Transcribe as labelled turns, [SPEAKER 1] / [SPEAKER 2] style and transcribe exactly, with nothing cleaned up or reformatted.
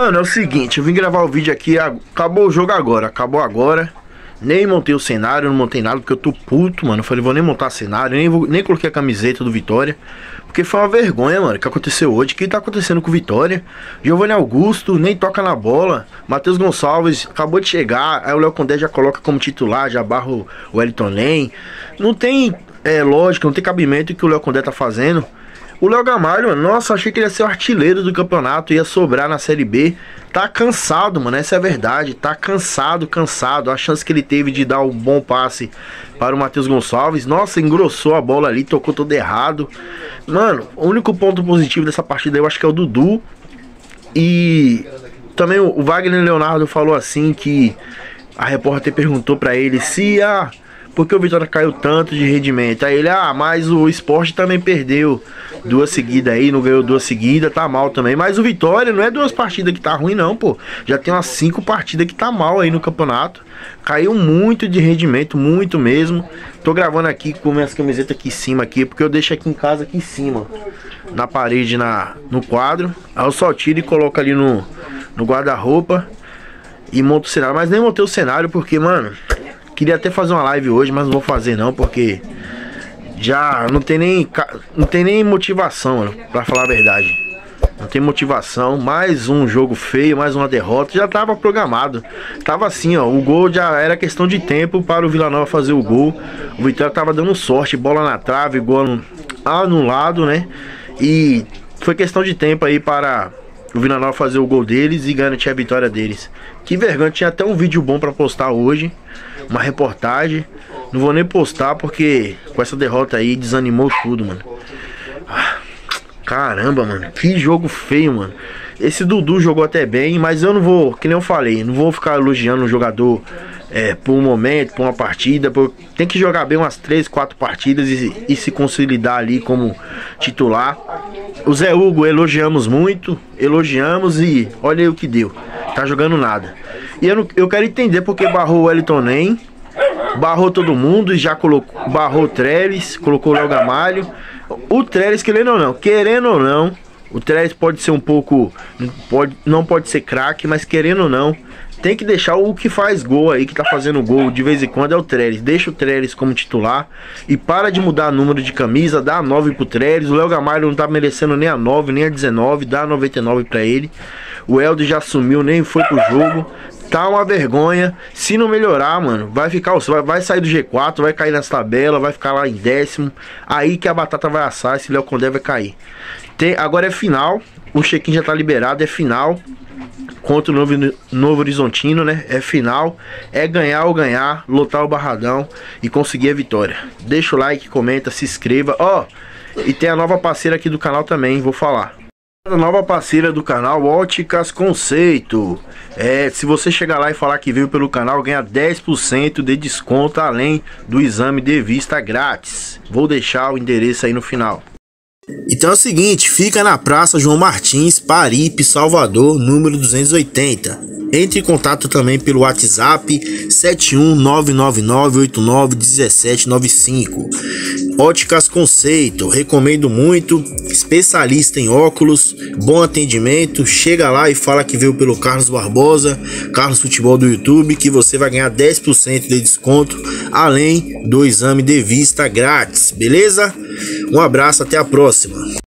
[SPEAKER 1] Mano, é o seguinte, eu vim gravar o vídeo aqui, acabou o jogo agora, acabou agora. Nem montei o cenário, não montei nada, porque eu tô puto, mano. Eu falei, vou nem montar cenário, nem, vou, nem coloquei a camiseta do Vitória. Porque foi uma vergonha, mano, que aconteceu hoje. O que tá acontecendo com o Vitória? Giovanni Augusto nem toca na bola. Matheus Gonçalves acabou de chegar. Aí o Léo Condé já coloca como titular, já barra o Wellington Lem. Não tem é, lógica, não tem cabimento o que o Léo Condé tá fazendo. O Léo Gamalho, mano, nossa, achei que ele ia ser o artilheiro do campeonato, ia sobrar na Série B. Tá cansado, mano, essa é a verdade. Tá cansado, cansado. A chance que ele teve de dar um bom passe para o Matheus Gonçalves, nossa, engrossou a bola ali, tocou todo errado. Mano, o único ponto positivo dessa partida eu acho que é o Dudu. E também o Wagner Leonardo falou assim que a repórter perguntou pra ele se a... porque o Vitória caiu tanto de rendimento. Aí ele, ah, mas o Sport também perdeu duas seguidas aí, não ganhou duas seguidas, tá mal também. Mas o Vitória não é duas partidas que tá ruim não, pô. Já tem umas cinco partidas que tá mal aí no campeonato. Caiu muito de rendimento, muito mesmo. Tô gravando aqui com minhas camisetas aqui em cima aqui, porque eu deixo aqui em casa aqui em cima, na parede, na, no quadro. Aí eu só tiro e coloco ali no, no guarda-roupa e monto o cenário. Mas nem montei o cenário porque, mano, queria até fazer uma live hoje, mas não vou fazer não, porque já não tem nem, não tem nem motivação, mano, pra falar a verdade. Não tem motivação, mais um jogo feio, mais uma derrota, já tava programado. Tava assim, ó, o gol já era questão de tempo para o Vila Nova fazer o gol. O Vitória tava dando sorte, bola na trave, gol anulado, né? E foi questão de tempo aí para o Vila Nova fazer o gol deles e garantir a vitória deles. Que vergonha, tinha até um vídeo bom pra postar hoje, uma reportagem. Não vou nem postar porque com essa derrota aí desanimou tudo, mano. Caramba, mano, que jogo feio, mano. Esse Dudu jogou até bem, mas eu não vou, que nem eu falei, não vou ficar elogiando um jogador é, por um momento, por uma partida. Por... Tem que jogar bem umas três, quatro partidas e, e se consolidar ali como titular. O Zé Hugo elogiamos muito, elogiamos e olha aí o que deu. Tá jogando nada. E eu, não, eu quero entender porque barrou o Wellington Lem, barrou todo mundo e já colocou, barrou o Trellis, colocou o Léo Gamalho. O Trellis, querendo ou não, querendo ou não, o Trellis pode ser um pouco, pode, não pode ser craque, mas querendo ou não, tem que deixar o que faz gol aí, que tá fazendo gol de vez em quando é o Trellis. Deixa o Trellis como titular e para de mudar número de camisa, dá a nove pro Trellis. O Léo Gamalho não tá merecendo nem a nove, nem a dezenove, dá a noventa e nove pra ele. O Eldo já sumiu, nem foi pro jogo. Tá uma vergonha. Se não melhorar, mano, vai ficar, vai, vai sair do G quatro, vai cair nessa tabela, vai ficar lá em décimo. Aí que a batata vai assar, esse Léo Condé vai cair. Tem, agora é final, o check-in já tá liberado, é final contra o Novo, Novo Horizontino, né? É final, é ganhar ou ganhar, lotar o Barradão e conseguir a vitória. Deixa o like, comenta, se inscreva. Ó, oh, e tem a nova parceira aqui do canal também, vou falar. A nova parceira do canal, Óticas Conceito. É, se você chegar lá e falar que veio pelo canal, ganha dez por cento de desconto, além do exame de vista grátis. Vou deixar o endereço aí no final. Então é o seguinte, fica na Praça João Martins, Paripe, Salvador, número duzentos e oitenta. Entre em contato também pelo WhatsApp sete um nove nove nove oito nove um sete nove cinco. Óticas Conceito, recomendo muito, especialista em óculos, bom atendimento. Chega lá e fala que veio pelo Carlos Barbosa, Carlos Futebol do YouTube, que você vai ganhar dez por cento de desconto, além do exame de vista grátis, beleza? Um abraço, até a próxima.